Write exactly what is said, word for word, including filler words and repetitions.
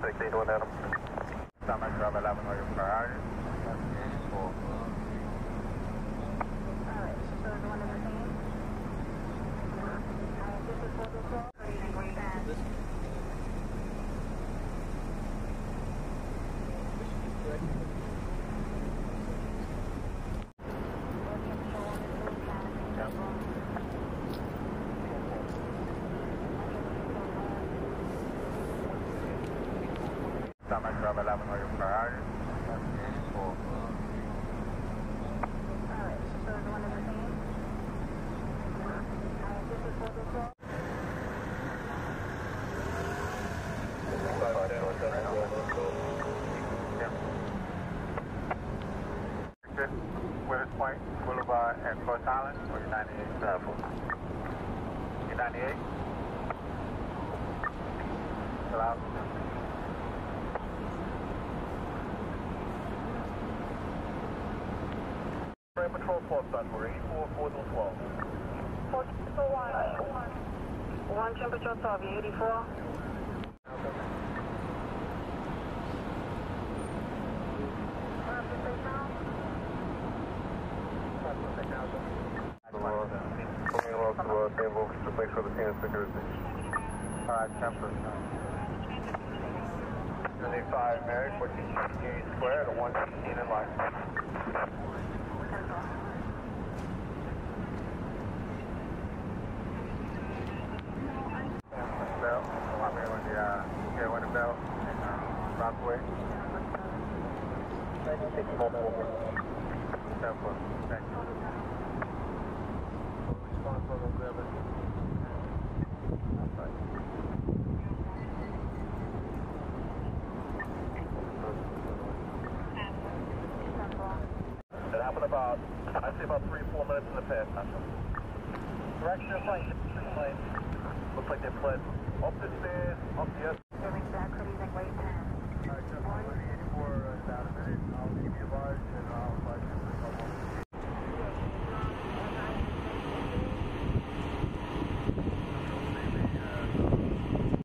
sixteen doing that. Stomach drop eleven on your priority. Alright, so the one in the same. Alright, this is for the call. Reading way back. Stomach drop eleven on your priority. Alright, so the one in the same. Alright, this is for the call. West Point Boulevard and Fort Island, or your ninety-eight? Your ninety-eight? Hello? Air Patrol twelve, son, we're eighty-four, four to twelve. four to one. One temperature twelve, eighty-four. Make sure the scene is security. Alright, ten percent. seventy-five Mary, fourteen sixty-eight square to one sixteen in line. Bell, I'm here with the, uh, here with the bell and, uh, Rockaway. ten foot, thank you. Response for those there, It happened about, I'd say about three, four minutes in the past. Direction of flight, plane. Looks like they fled up the stairs, up the... Giving back, reading way ten. Alright, just eighty-four, uh, about a minute.